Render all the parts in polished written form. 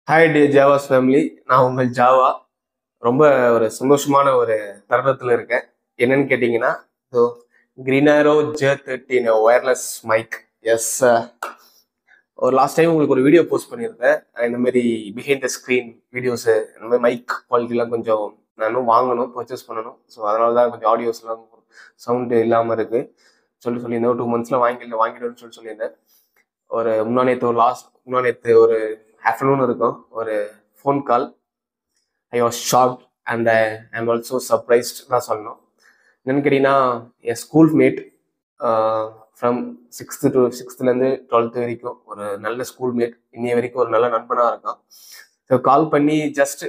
Hi டே ஜாவாஸ் family. நான் உங்கள் Java. ரொம்ப ஒரு சந்தோஷமான ஒரு தருணத்தில் இருக்கேன். என்னன்னு கேட்டிங்கன்னா, ஸோ கிரீனாரோ J13 ஒயர்லெஸ் மைக். எஸ், ஒரு லாஸ்ட் டைம் உங்களுக்கு ஒரு வீடியோ போஸ்ட் பண்ணியிருந்தேன். இந்த மாதிரி பிஹைண்ட் த ஸ்க்ரீன் வீடியோஸு, இந்த மாதிரி மைக் குவாலிட்டிலாம் கொஞ்சம் நானும் வாங்கணும், பர்ச்சேஸ் பண்ணணும். ஸோ அதனால தான் கொஞ்சம் ஆடியோஸ்லாம் சவுண்டு இல்லாமல் இருக்குது சொல்லியிருந்தேன். ஒரு 2 monthஸில் வாங்கிடுவேன்னு சொல்லியிருந்தேன். ஒரு முன்னாநேற்று ஒரு ஆஃப்டர்நூன் இருக்கும், ஒரு phone call. I was shocked and I am also surprised தான் சொல்லணும். என்னன்னு கேட்டிங்கன்னா, என் ஸ்கூல் மேட் ஃப்ரம் 6th-12th வரைக்கும் ஒரு நல்ல ஸ்கூல் மேட், இன்னைய வரைக்கும் ஒரு நல்ல நண்பனாக இருக்கான். ஸோ கால் பண்ணி ஜஸ்ட்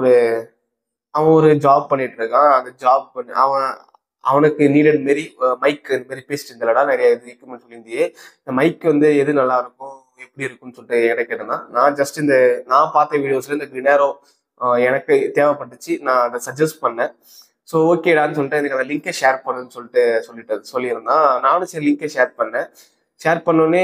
அவன் ஒரு ஜாப் பண்ணிட்டு இருக்கான். அந்த ஜாப் பண்ணி அவனுக்கு நீடட் மாரி மைக் இந்த மாதிரி பேசிட்டு இருந்தலடா, நிறைய இது எக்யூப்மெண்ட் சொல்லியிருந்தியே, இந்த மைக் வந்து எது நல்லா இருக்கும் எப்படி இருக்குன்னு சொல்லிட்டு என்கிட்ட கேட்டேன்னா, நான் ஜஸ்ட் நான் பார்த்த வீடியோஸ்ல இந்த கிரினாரோ எனக்கு தேவைப்பட்டுச்சு, நான் அதை சஜஸ்ட் பண்ணேன். ஸோ ஓகேடான்னு சொல்லிட்டு எனக்கு அந்த லிங்கை ஷேர் பண்ணுன்னு சொல்லியிருந்தான். நானும் சரி லிங்கை ஷேர் பண்ணோன்னே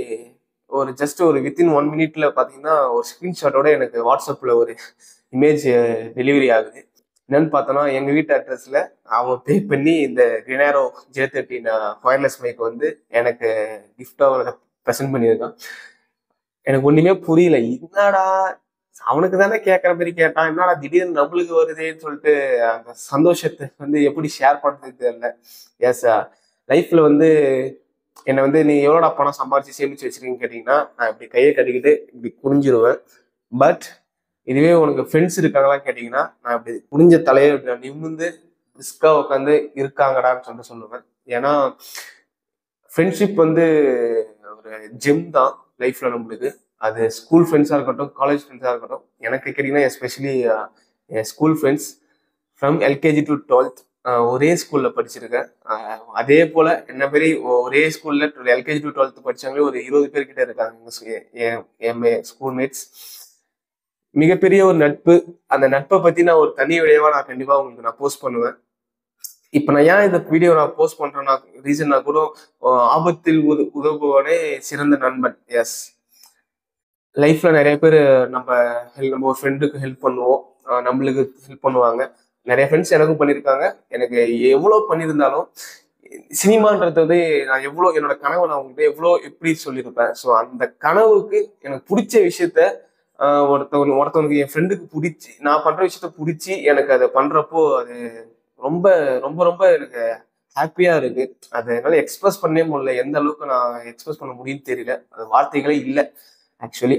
ஒரு வித்தின் 1 minute பார்த்தீங்கன்னா ஒரு ஸ்க்ரீன்ஷாட்டோட எனக்கு வாட்ஸ்அப்பில் ஒரு இமேஜ் டெலிவரி ஆகுது. என்னன்னு பார்த்தோன்னா, எங்கள் வீட்டு அட்ரஸில் அவன் பே பண்ணி இந்த கிரினாரோ J13 ஒயர்லெஸ் மைக் வந்து எனக்கு கிஃப்டாக ப்ரெசென்ட் பண்ணியிருக்கான். எனக்கு ஒன்றுமே புரியல. என்னடா, அவனுக்கு தானே கேட்குற மாதிரி கேட்டான், என்னடா திடீர்னு நம்மளுக்கு வருதேன்னு சொல்லிட்டு அந்த சந்தோஷத்தை எப்படி ஷேர் பண்ணுறது தெரியல. எஸ், லைஃப்பில் என்னை நீ எவ்வளோடா பணம் சம்பாரிச்சு சேமிச்சு வச்சிருக்கீங்கன்னு கேட்டிங்கன்னா, நான் இப்படி கையை கட்டிக்கிட்டு இப்படி குனிஞ்சிருவேன். பட் இதுவே உனக்கு ஃப்ரெண்ட்ஸ் இருக்காங்களான்னு கேட்டிங்கன்னா, நான் இப்படி குனிஞ்ச தலையை நான் நிமிர்ந்து ரிஸ்காக உட்காந்து இருக்காங்கடான்னு சொல்லுவேன். ஏன்னா ஃப்ரெண்ட்ஷிப் ஒரு ஜெம் தான் லைஃப்ல நம்மளுக்கு. அது ஸ்கூல் ஃப்ரெண்ட்ஸாக இருக்கட்டும், காலேஜ் ஃப்ரெண்ட்ஸாக இருக்கட்டும். எனக்கு கேட்டிங்கன்னா எஸ்பெஷலி என் ஸ்கூல் ஃப்ரெண்ட்ஸ் ஃப்ரம் LKG-12 ஒரே ஸ்கூலில் படிச்சிருக்கேன். அதே போல் என்ன மாரி ஒரே ஸ்கூலில் LKG-12 படித்தவங்களே ஒரு 20 பேர் கிட்ட இருக்காங்க என் ஸ்கூல்மேட்ஸ். மிகப்பெரிய ஒரு நட்பு. அந்த நட்பை பற்றி நான் ஒரு தனி விளைவாக நான் கண்டிப்பாக உங்களுக்கு நான் போஸ்ட் பண்ணுவேன். இப்போ நான் ஏன் இந்த வீடியோ நான் போஸ்ட் பண்ணுறேன்னா, ரீசன்னா கூட ஆபத்தில் உதவுவனே சிறந்த நண்பன். எஸ், லைஃப்ல நிறைய பேர் நம்ம ஒரு ஃப்ரெண்டுக்கு ஹெல்ப் பண்ணுவோம், நம்மளுக்கு ஹெல்ப் பண்ணுவாங்க. நிறைய ஃப்ரெண்ட்ஸ் எனக்கும் பண்ணியிருக்காங்க. எனக்கு எவ்வளோ பண்ணியிருந்தாலும் சினிமான்றது நான் என்னோட கனவை நான் உங்கள்கிட்ட எப்படி சொல்லியிருப்பேன். ஸோ அந்த கனவுக்கு எனக்கு பிடிச்ச விஷயத்த ஒருத்தவனுக்கு என் ஃப்ரெண்டுக்கு பிடிச்சி, நான் பண்ற விஷயத்த பிடிச்சி எனக்கு அதை பண்றப்போ அது ரொம்ப ரொம்ப ரொம்ப எனக்கு ஹாப்பியா இருக்கு. அதை என்னால் எக்ஸ்பிரஸ் பண்ணவே முடியல. எந்த அளவுக்கு நான் எக்ஸ்பிரஸ் பண்ண முடியும்னு தெரியல. அது வார்த்தைகளே இல்லை ஆக்சுவலி.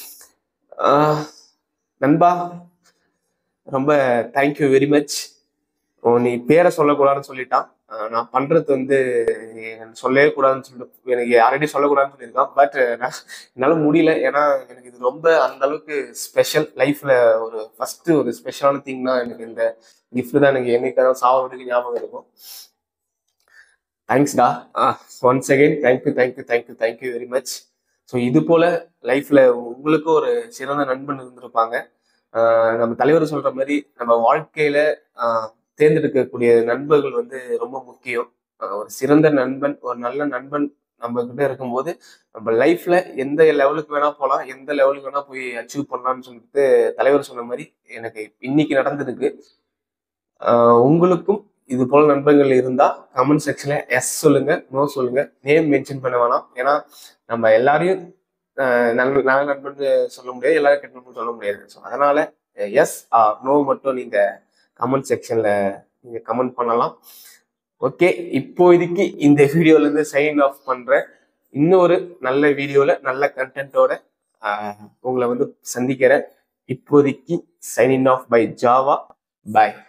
நண்பா, ரொம்ப தேங்க்யூ வெரி மச். நீ பேரை சொல்லக்கூடாதுன்னு சொல்லிட்டான். நான் பண்றது சொல்லவே கூடாதுன்னு சொல்லிட்டு எனக்கு ஆல்ரெடி சொல்லக்கூடாதுன்னு சொல்லியிருக்கான். பட் என்னால் முடியல. ஏன்னா எனக்கு இது ரொம்ப அந்த அளவுக்கு ஸ்பெஷல். லைஃப்ல ஒரு ஸ்பெஷலான திங்னா எனக்கு இந்த கிஃப்ட் தான். எனக்கு என்னைக்கான சாவதுக்கு ஞாபகம் இருக்கும். தேங்க்ஸ்டா. Once again thank you very much. So இது போல லைஃப்ல உங்களுக்கும் ஒரு சிறந்த நண்பன் இருந்திருப்பாங்க. நம்ம தலைவர் சொல்ற மாதிரி நம்ம வாழ்க்கையில தேர்ந்தெடுக்கக்கூடிய நண்பர்கள் ரொம்ப முக்கியம். ஒரு சிறந்த நண்பன், ஒரு நல்ல நண்பன் நம்ம கிட்ட இருக்கும்போது நம்ம லைஃப்ல எந்த லெவலுக்கு வேணா போகலாம், எந்த லெவலுக்கு வேணா போய் அச்சீவ் பண்ணலாம்னு சொல்லிட்டு தலைவர் சொன்ன மாதிரி எனக்கு இன்னைக்கு நடந்திருக்கு. உங்களுக்கும் இது போல நண்பர்கள் இருந்தா கமெண்ட் செக்ஷன்ல எஸ் சொல்லுங்க, நோ சொல்லுங்க. நேம் மென்ஷன் பண்ண வேணாம். ஏன்னா நம்ம எல்லாரையும் நல்ல நண்பன் சொல்ல முடியாது, எல்லாரும் கெட்ட நண்பன் சொல்ல முடியாது. ஸோ அதனால எஸ் நோ மட்டும் நீங்க கமெண்ட் செக்ஷன்ல நீங்க கமெண்ட் பண்ணலாம். ஓகே, இப்போதைக்கு இந்த வீடியோல இருந்து சைன் ஆஃப் பண்றேன். இன்னொரு நல்ல வீடியோல நல்ல கண்டென்ட்டோட உங்களை சந்திக்கிறேன். இப்போதைக்கு சைனிங் ஆஃப் பை ஜாவா. பாய்.